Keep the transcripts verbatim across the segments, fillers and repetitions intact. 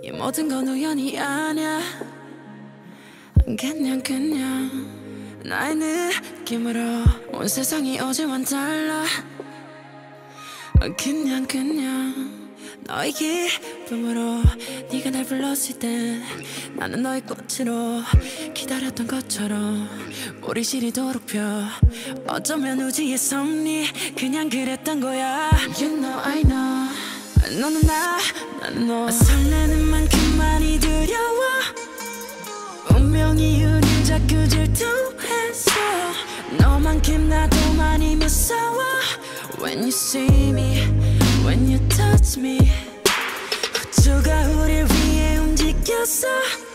이 모든 건 우연이 아니야. 그냥 그냥 나의 느낌으로 온 세상이 어제와는 달라. 그냥 그냥 너의 기쁨으로 네가 날 불렀을 때 나는 너의 꽃으로 기다렸던 것처럼 우리 시리도록 펴. 어쩌면 우주의 섭리 그냥 그랬던 거야. You know I know 너는 나 나는 너. 설레는 만큼 많이 두려워. 운명이 우릴 자꾸 질투했어. 너만큼 나도 많이 무서워. When you see me, when you touch me, 우주가 우릴 위해 움직였어.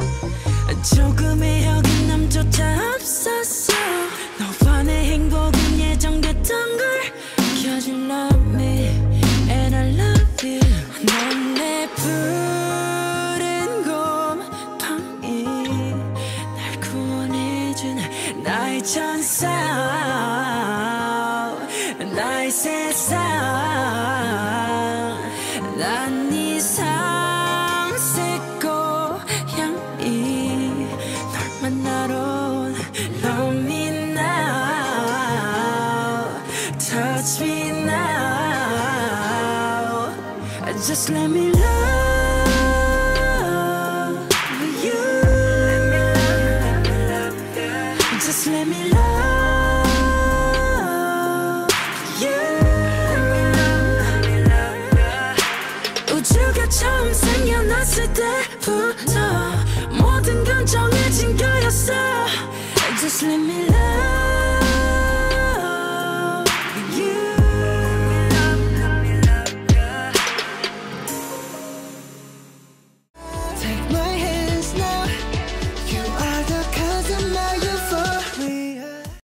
조금의 어긋남조차 없었어. 너와 내 행복은 예정됐던 걸. Cause you love me and I love you. 넌 내 푸른 곰팡이 날 구원해준 나의 천사 나의 세상. 난 네 삼색 고향이 널 만나러 Love me now, touch me now. Just let me love you. Just let me love 처음 생겨났을 때부터 모든 건 정해진 거였어. Just let me love